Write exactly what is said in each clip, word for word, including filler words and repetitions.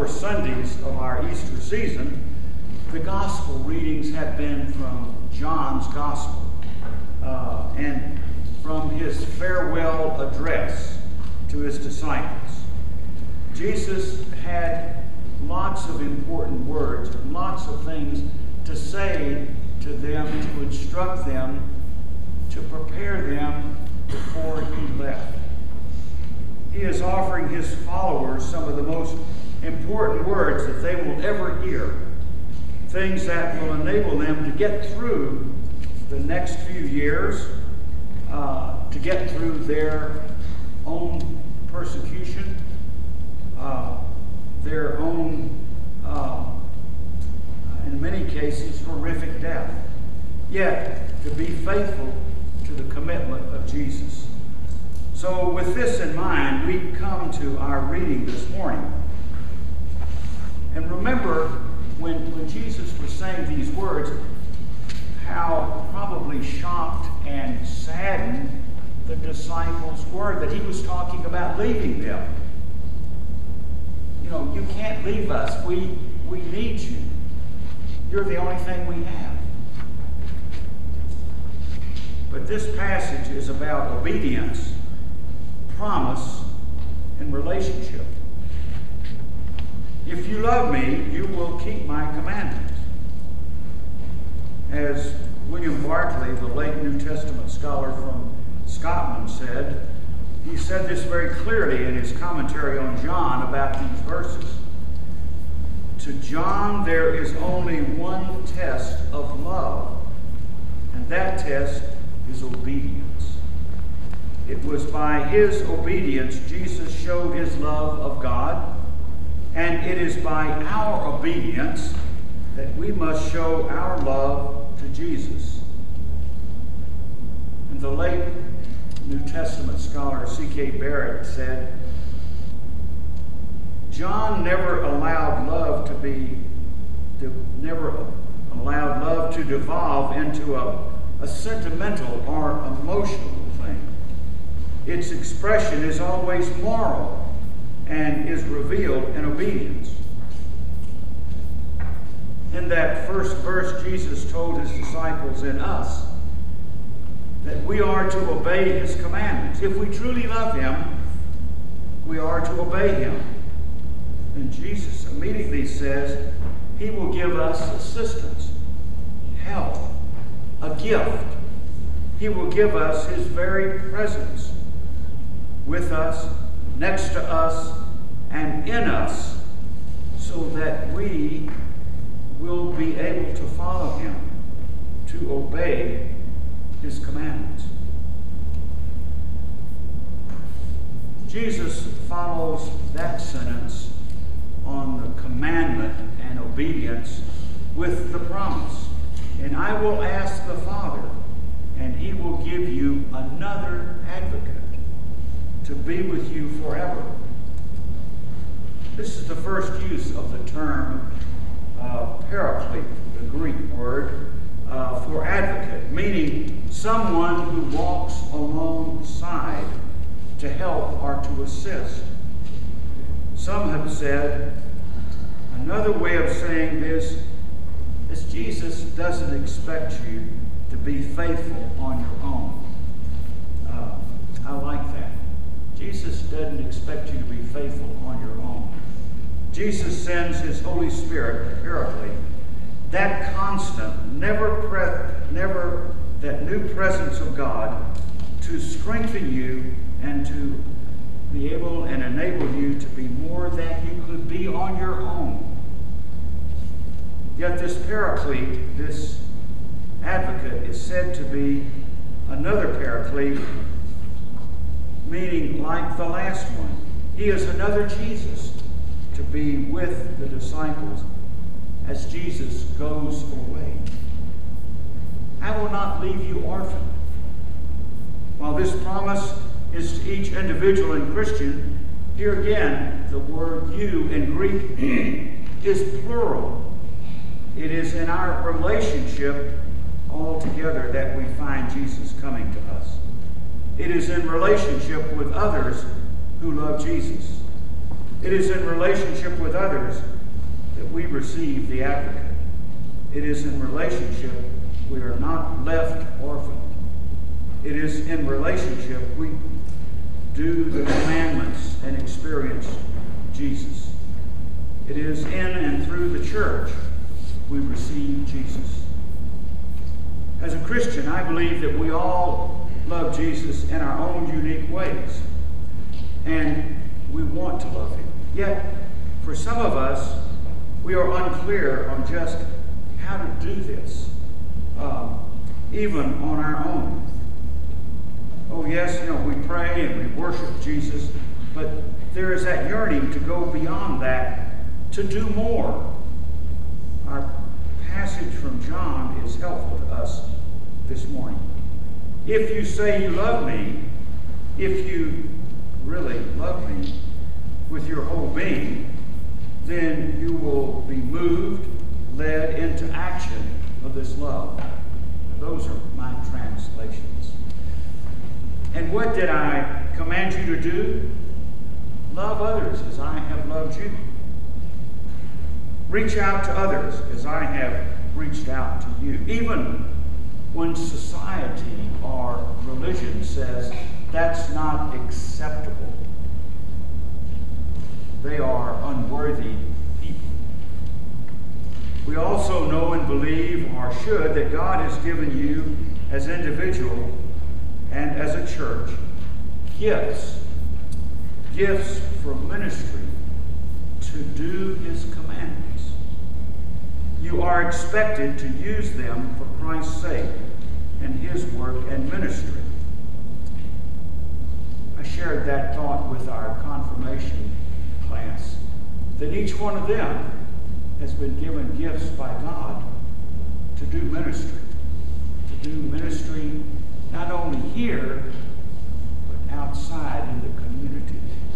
Sundays of our Easter season, the gospel readings have been from John's gospel uh, and from his farewell address to his disciples. Jesus had lots of important words, lots of things to say to them, to instruct them, to prepare them before he left. He is offering his followers some of the most important words that they will ever hear, things that will enable them to get through the next few years, uh, to get through their own persecution, uh, their own, uh, in many cases, horrific death, yet to be faithful to the commitment of Jesus. So with this in mind, we come to our reading this morning. And remember, when, when Jesus was saying these words, how probably shocked and saddened the disciples were that he was talking about leaving them. You know, you can't leave us. We, we need you. You're the only thing we have. But this passage is about obedience, promise, and relationship. If you love me, you will keep my commandments. As William Barclay, the late New Testament scholar from Scotland, said, he said this very clearly in his commentary on John about these verses. To John, there is only one test of love, and that test is obedience. It was by his obedience Jesus showed his love of God, and it is by our obedience that we must show our love to Jesus. And the late New Testament scholar C K Barrett said, John never allowed love to be, never allowed love to devolve into a, a sentimental or emotional thing. Its expression is always moral and is revealed in obedience. In that first verse, Jesus told his disciples and us that we are to obey his commandments. If we truly love him, we are to obey him. And Jesus immediately says he will give us assistance, help, a gift. He will give us his very presence with us, next to us, and in us, so that we will be able to follow him, to obey his commandments. Jesus follows that sentence on the commandment and obedience with the promise. And I will ask the Father, and he will give you another advocate to be with you forever. This is the first use of the term uh, paraclete, the Greek word uh, for advocate, meaning someone who walks alongside to help or to assist. Some have said, another way of saying this is Jesus doesn't expect you to be faithful on your own. Uh, I like that. Jesus doesn't expect you to be faithful on your own. Jesus sends his Holy Spirit, the Paraclete, that constant, never, pre- never that new presence of God to strengthen you and to be able and enable you to be more than you could be on your own. Yet this Paraclete, this advocate, is said to be another Paraclete, meaning like the last one. He is another Jesus to be with the disciples as Jesus goes away. I will not leave you orphaned. While this promise is to each individual and Christian, here again, the word you in Greek is plural. It is in our relationship altogether that we find Jesus coming to us. It is in relationship with others who love Jesus. It is in relationship with others that we receive the advocate. It is in relationship we are not left orphaned. It is in relationship we do the commandments and experience Jesus. It is in and through the church we receive Jesus. As a Christian, I believe that we all love Jesus in our own unique ways. And we want to love him. Yet, for some of us, we are unclear on just how to do this, um, even on our own. Oh yes, you know, we pray and we worship Jesus, but there is that yearning to go beyond that, to do more. Our passage from John is helpful to us this morning. If you say you love me, if you really love me with your whole being, then you will be moved, led into action of this love. Those are my translations. And what did I command you to do? Love others as I have loved you. Reach out to others as I have reached out to you. Even when society or religion says that's not acceptable. They are unworthy people. We also know and believe, or should, that God has given you as an individual and as a church gifts, gifts for ministry to do his commandments. You are expected to use them for Christ's sake and his work and ministry. I shared that thought with our confirmation class, that each one of them has been given gifts by God to do ministry. To do ministry not only here, but outside in the community.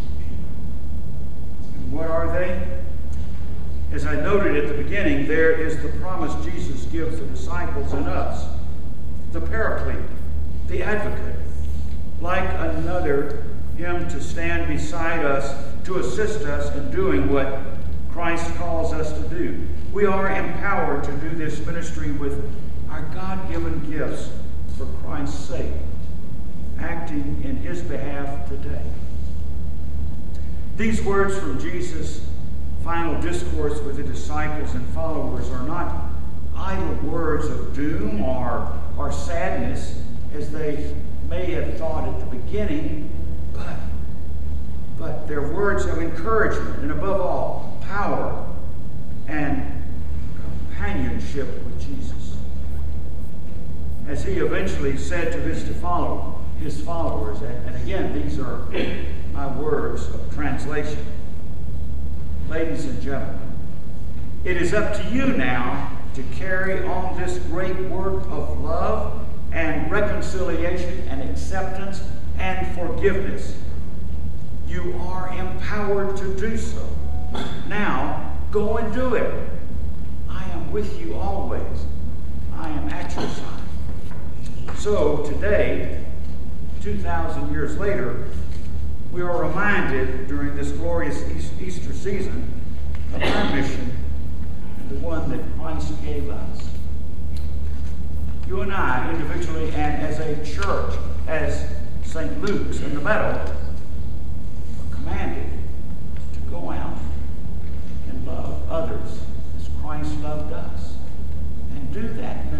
And what are they? As I noted at the beginning, there is the promise Jesus gives the disciples and us. The Paraclete, the Advocate, like another, him to stand beside us, to assist us in doing what Christ calls us to do. We are empowered to do this ministry with our God-given gifts for Christ's sake, acting in his behalf today. These words from Jesus' final discourse with the disciples and followers are not idle words of doom or, or sadness, as they may have thought at the beginning, but, but they're words of encouragement and, above all, power and companionship with Jesus. As he eventually said to his, to follow, his followers, and, and again, these are my words of translation. Ladies and gentlemen, it is up to you now to carry on this great work of love and reconciliation and acceptance and forgiveness. You are empowered to do so. Now, go and do it. I am with you always. I am at your side. So today, two thousand years later, we are reminded during this glorious Easter season of our mission and the one that Christ gave us. You and I, individually and as a church, as Saint Luke's in the Meadow, are commanded to go out and love others as Christ loved us, and do that